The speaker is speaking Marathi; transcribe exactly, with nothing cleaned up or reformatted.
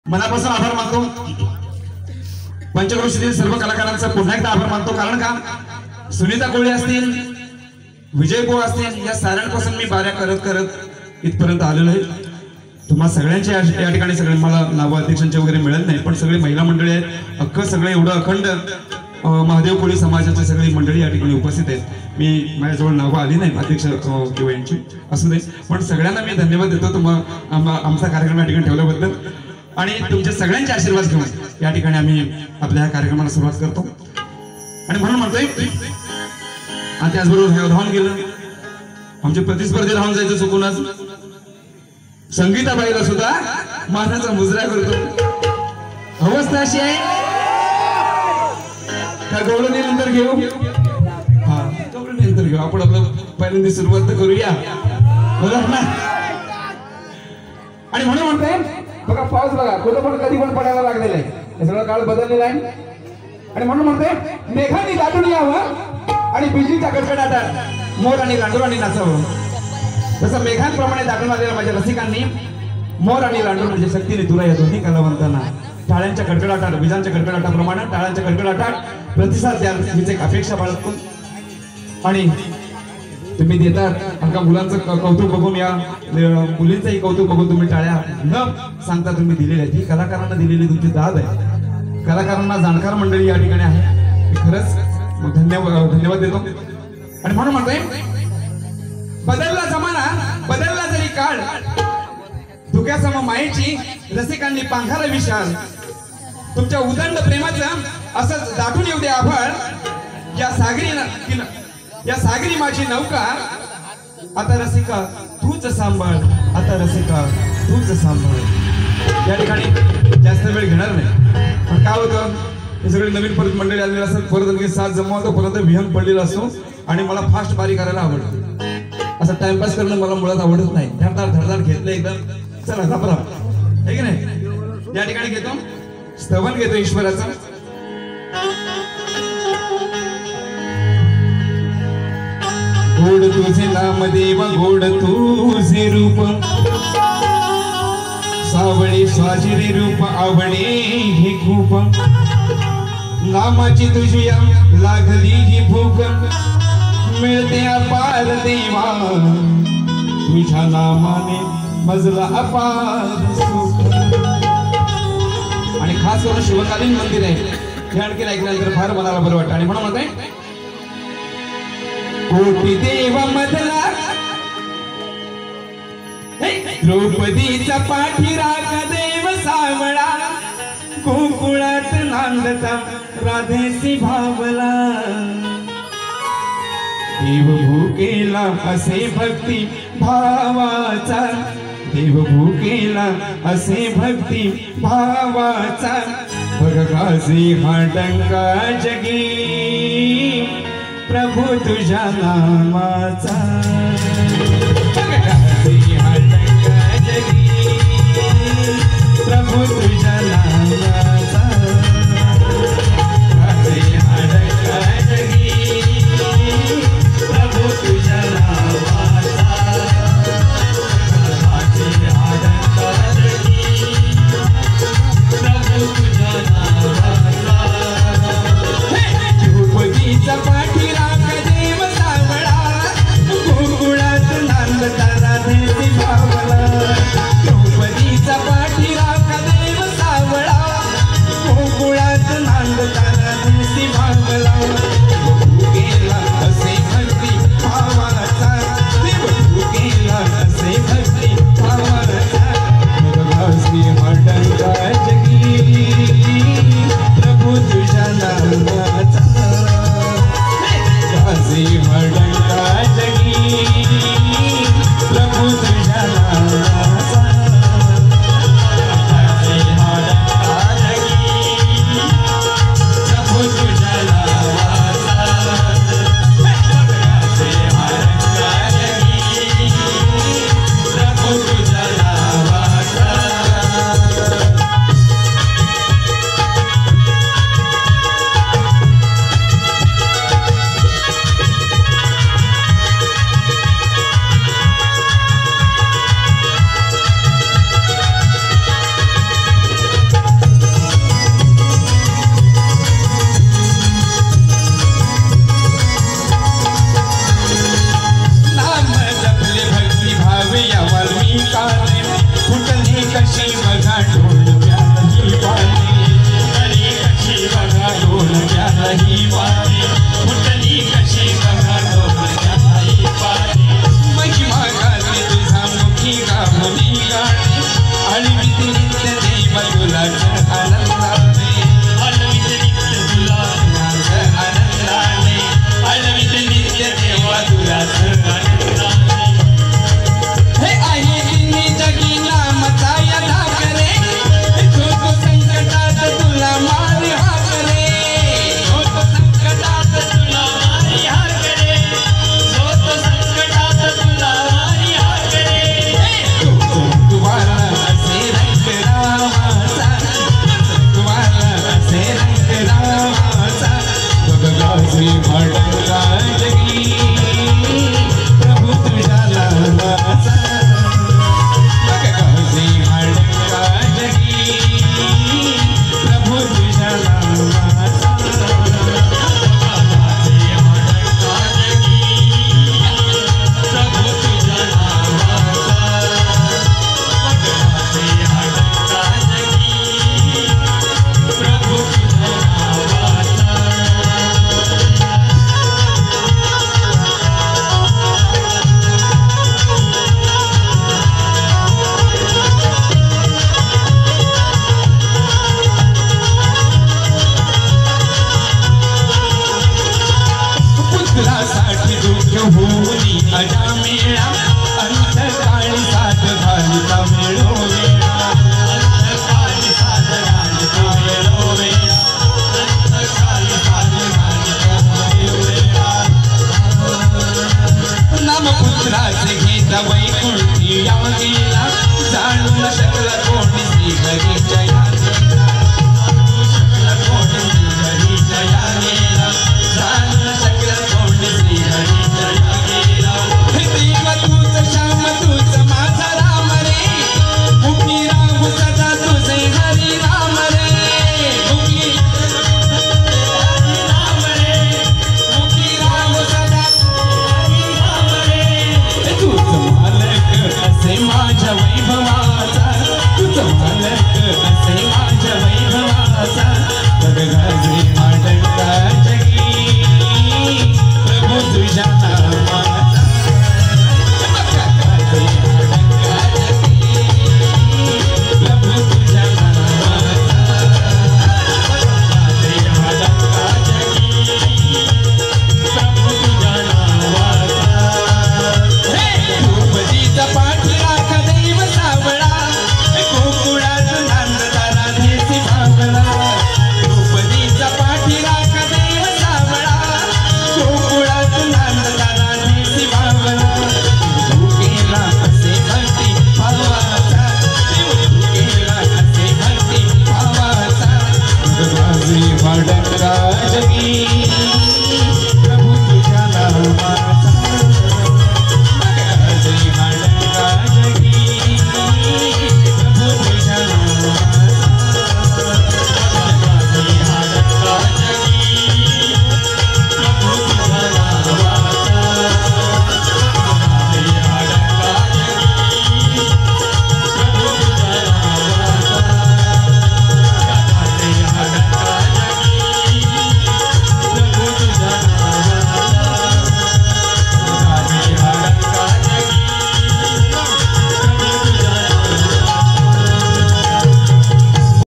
मनापासून आभार मानतो। पंचक्रोशीतील सर्व कलाकारांचा पुन्हा एकदा आभार मानतो। कारण का सुनीता कोळी असतील, विजय भाऊ असतील, या साऱ्यांपासून मी बाऱ्या करत करत इथपर्यंत आलेलो आहे। तुम्हा सगळ्यांचे या ठिकाणी सगळे मला नाव अध्यक्षांचे वगैरे मिळत नाही, पण सगळे महिला मंडळी आहेत, अख्खं सगळे एवढं अखंड महादेव कोळी समाजाची सगळी मंडळी या ठिकाणी उपस्थित आहेत। मी माझ्याजवळ नावं आली नाही अध्यक्ष किंवा यांची असू दे, पण सगळ्यांना मी धन्यवाद देतो तुम्हा आमचा कार्यक्रम या ठिकाणी ठेवल्याबद्दल आणि तुमचे सगळ्यांचे आशीर्वाद घेऊन या ठिकाणी आम्ही आपल्या कार्यक्रमाला सुरुवात करतो। आणि म्हणून म्हणतोय आणि त्याचबरोबर धावून गेलं आमचे प्रतिस्पर्धी धावून जायचं चुकूनच संगीताबाईला सुद्धा मानाचा मुजरा करतो। अवस्था अशी आहे का गौरवणी नंतर घेऊ, हा गौरवणी नंतर घेऊ, आपण आपलं पहिल्यांदा सुरुवात तर करूया बरोबर ना। आणि म्हणून म्हणते बघा पाऊस बघा कुठं पण कधी पण पडायला लागलेला आहे, हे सगळं काळ बदललेला आहे। आणि म्हणून म्हणते मेघांनी दाटून यावं आणि बिजलीच्या कडकडाटात मोर आणि लांडोरांनी नाचावं। तसं मेघांप्रमाणे दाटून आलेल्या माझ्या रसिकांनी मोर आणि लांडोर म्हणजे शक्तीने तुला या दोन्ही कलावंतांना टाळ्यांच्या कडकडाटात, विजांच्या कडकडाटाप्रमाणे टाळ्यांच्या कडकडाटात प्रतिसाद द्याल हीच एक अपेक्षा बाळगतो। आणि तुम्ही देतात आमच्या मुलांचं कौतुक बघून, या मुलींचंही कौतुक बघून तुम्ही टाळ्या न सांगता तुम्ही दिलेली आहे, ती कलाकारांना दिलेली तुमची दाद आहे। कलाकारांना जाणकार मंडळी या ठिकाणी आहे, मी खरंच धन्यवाद धन्यवाद देतो। आणि म्हणून म्हणतोय बदलला जमाना बदलला जरी काळ, धुक्यासम मायेची रसिकांनी पांघारा विशाल, तुमच्या उदंड प्रेमाचं असंच दाटून येऊ दे आभाळ। या सागरी या सागरी माझी नौका आता रसिका तूच सांभाळ, आता रसिका तूच सांभाळ। या ठिकाणी जास्त वेळ घेणार नाही, पण काय होतं हे सगळे नवीन परत मंडळी आलेले असतात, परत आणखी साथ जमवतो, परत विहंग पडलेला असतो आणि मला फास्ट बारी करायला आवडतं। असं टाइमपास करणं मला मुळात आवडत नाही। धडधाड धडधाड घेतलं एकदम चला घाबरा आहे की नाही। या ठिकाणी घेतो स्तवन घेतो ईश्वराचा। गोड तुझे नाम देव गोड तुझे रूप, सावळे स्वाजिरे रूप आवडे हे खूप, नामाची तुझी लागली ही भूक, मिळते अपार देवा तुझ्या नामाने मजला अपार सुख। आणि खास करून शिवकालीन मंदिर आहे हे आणखी ऐकल्यानंतर फार मनाला बरं वाटतं। आणि म्हणून म्हणते कोटी देव मधला द्रौपदीचा पाठीराख देव सावळा, गोकुळात नांदता राधेसी भावला, देव भूकेला असे भक्ती भावाचा, देव भूकेला असे भक्ती भावाचा, बघ गाजी हा डंका जगी प्रभू तुझ्या नामाचा।